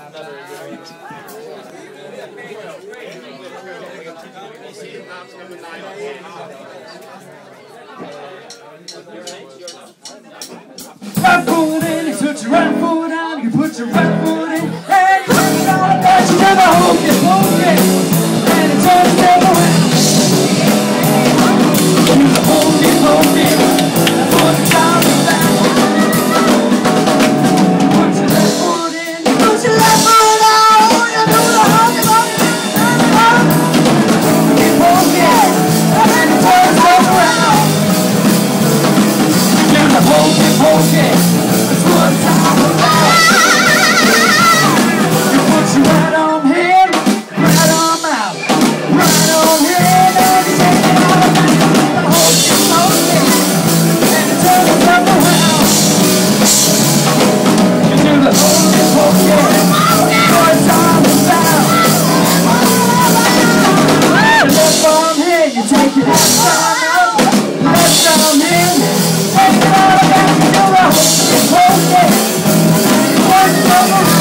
Right foot in, you put your right foot down, you put your right foot in, and you put it on, but you never hold it, and it turns never around. You hold it, and put it down the back. Put your left foot in, you put your left foot out, you do the honky, you hold it, and it turns never around. You hold it, that's what it's all about. You put your right arm in, right arm out, right arm in, and you take it out of the hold it, and it turns up around. You do the hold it, that's what it's all about. Your left arm in, you take it out, left arm in, take it out of the hold it, work it over.